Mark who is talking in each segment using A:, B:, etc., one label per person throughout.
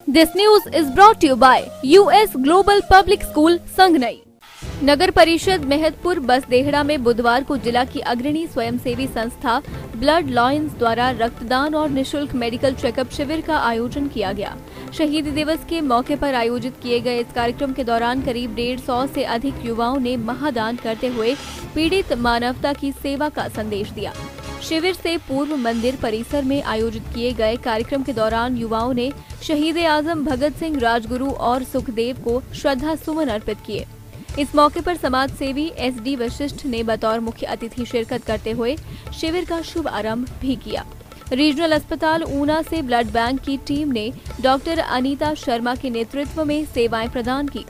A: This news is brought to you by US global public school Sangnai. नगर परिषद मेहतपुर बसदेहड़ा में बुधवार को जिला की अग्रणी स्वयंसेवी संस्था ब्लड लायंस द्वारा रक्तदान और निशुल्क मेडिकल चेकअप शिविर का आयोजन किया गया। शहीद दिवस के मौके पर आयोजित किए गए इस कार्यक्रम के दौरान करीब 150 से अधिक युवाओं ने महादान करते हुए पीड़ित मानवता की सेवा का संदेश दिया। शिविर से पूर्व मंदिर परिसर में आयोजित किए गए कार्यक्रम के दौरान युवाओं ने शहीद आजम भगत सिंह राजगुरु और सुखदेव को श्रद्धा सुमन अर्पित किए। इस मौके पर समाज सेवी SD वशिष्ठ ने बतौर मुख्य अतिथि शिरकत करते हुए शिविर का शुभ आरंभ भी किया। रीजनल अस्पताल ऊना से ब्लड बैंक की टीम ने डॉक्टर अनीता शर्मा के नेतृत्व में सेवाएं प्रदान की।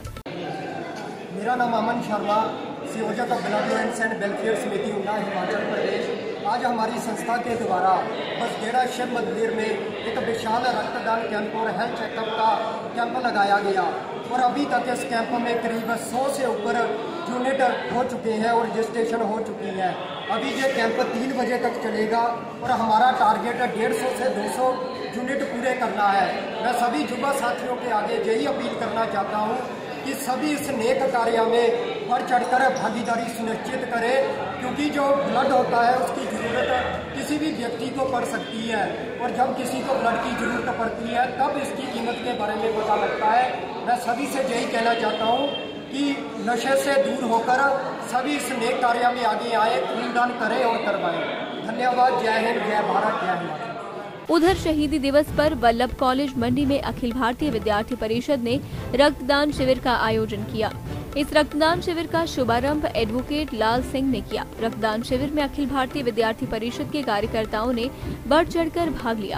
B: मेरा नाम अमन शर्मा, संयोजक ब्लड लायंस एंड वेलफेयर समिति ऊना हिमाचल प्रदेश। आज हमारी संस्था के द्वारा बसदेहड़ा शिव मंदिर में एक विशाल रक्तदान कैंप और हेल्थ चेकअप का कैंप लगाया गया और अभी तक इस कैंप में करीब 100 से ऊपर यूनिट हो चुके हैं और रजिस्ट्रेशन हो चुकी है। अभी ये कैंप 3 बजे तक चलेगा और हमारा टारगेट 150 से 200 यूनिट पूरे करना है। मैं सभी युवा साथियों के आगे यही अपील करना चाहता हूँ कि सभी इस नेक कार्य में बढ़ चढ़कर भागीदारी सुनिश्चित करें, क्योंकि जो ब्लड होता है उसकी ज़रूरत किसी भी व्यक्ति को पड़ सकती है और जब किसी को ब्लड की ज़रूरत पड़ती है तब इसकी कीमत के बारे में पता लगता है। मैं सभी से यही कहना चाहता हूँ कि नशे से दूर होकर सभी इस नेक कार्य में आगे आए, खूनदान करें और करवाएं। धन्यवाद। जय हिंद, जय भारत, जय हिमाचल।
A: उधर शहीदी दिवस पर वल्लभ कॉलेज मंडी में अखिल भारतीय विद्यार्थी परिषद ने रक्तदान शिविर का आयोजन किया। इस रक्तदान शिविर का शुभारंभ एडवोकेट लाल सिंह ने किया। रक्तदान शिविर में अखिल भारतीय विद्यार्थी परिषद के कार्यकर्ताओं ने बढ़ चढ़कर भाग लिया।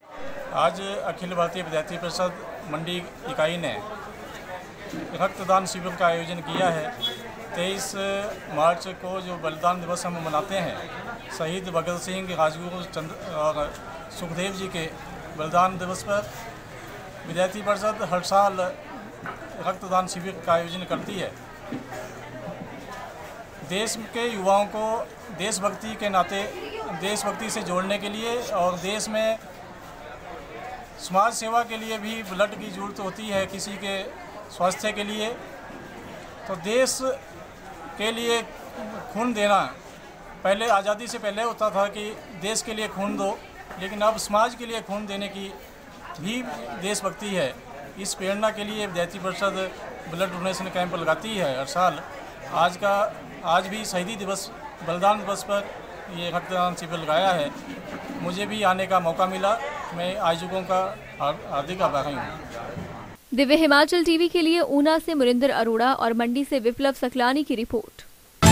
C: आज अखिल भारतीय विद्यार्थी परिषद मंडी इकाई ने रक्तदान शिविर का आयोजन किया है। 23 मार्च को जो बलिदान दिवस हम मनाते हैं, शहीद भगत सिंह, राजगुरु और सुखदेव जी के बलिदान दिवस पर विद्यार्थी परिषद हर साल रक्तदान शिविर का आयोजन करती है। देश के युवाओं को देशभक्ति के नाते देशभक्ति से जोड़ने के लिए और देश में समाज सेवा के लिए भी ब्लड की ज़रूरत होती है, किसी के स्वास्थ्य के लिए। तो देश के लिए खून देना पहले आज़ादी से पहले होता था कि देश के लिए खून दो, लेकिन अब समाज के लिए खून देने की भी देशभक्ति है। इस प्रेरणा के लिए विद्यार्थी परिषद ब्लड डोनेशन कैंप लगाती है हर साल। आज भी शहीदी दिवस बलिदान दिवस पर ये रक्तदान शिविर लगाया है। मुझे भी आने का मौका मिला। मैं आयोजकों का हार्दिक आभारी हूँ।
A: दिव्य हिमाचल टीवी के लिए ऊना से मुरिंदर अरोड़ा और मंडी से विप्लव सकलानी की रिपोर्ट।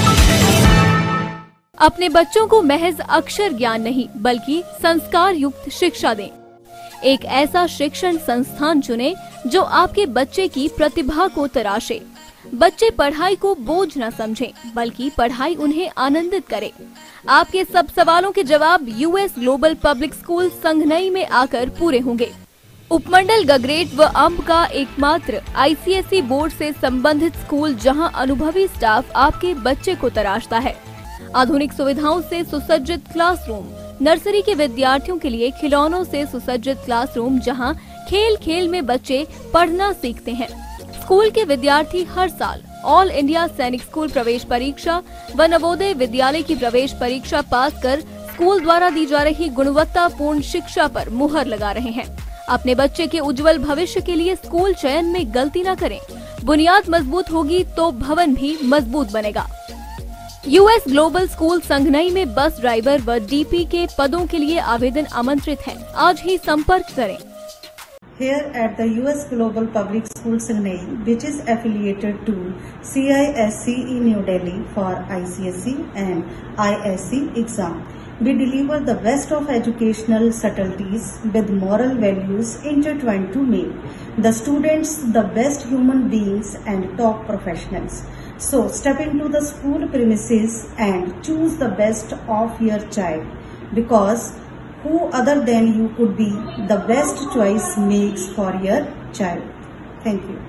A: अपने बच्चों को महज अक्षर ज्ञान नहीं बल्कि संस्कार युक्त शिक्षा दें। एक ऐसा शिक्षण संस्थान चुनें जो आपके बच्चे की प्रतिभा को तराशे। बच्चे पढ़ाई को बोझ न समझें बल्कि पढ़ाई उन्हें आनंदित करे। आपके सब सवालों के जवाब US global public school Sangnai में आकर पूरे होंगे। उपमंडल गगरेट व अंब का एकमात्र ICSE बोर्ड से संबंधित स्कूल जहां अनुभवी स्टाफ आपके बच्चे को तराशता है। आधुनिक सुविधाओं से सुसज्जित क्लासरूम, नर्सरी के विद्यार्थियों के लिए खिलौनों से सुसज्जित क्लासरूम जहां खेल खेल में बच्चे पढ़ना सीखते हैं। स्कूल के विद्यार्थी हर साल ऑल इंडिया सैनिक स्कूल प्रवेश परीक्षा व नवोदय विद्यालय की प्रवेश परीक्षा पास कर स्कूल द्वारा दी जा रही गुणवत्तापूर्ण शिक्षा पर मुहर लगा रहे हैं। अपने बच्चे के उज्जवल भविष्य के लिए स्कूल चयन में गलती न करें। बुनियाद मजबूत होगी तो भवन भी मजबूत बनेगा। यूएस ग्लोबल स्कूल संगनई में बस ड्राइवर व DP के पदों के लिए आवेदन आमंत्रित हैं। आज ही संपर्क करें।
D: Here at the US Global Public School Sangnei, which is affiliated to CISE New Delhi for ICSE and ISE exam, we deliver the best of educational subtleties with moral values intertwined to make the students the best human beings and top professionals. So step into the school premises and choose the best of your child, because who other than you could be the best choice makes for your child. Thank you.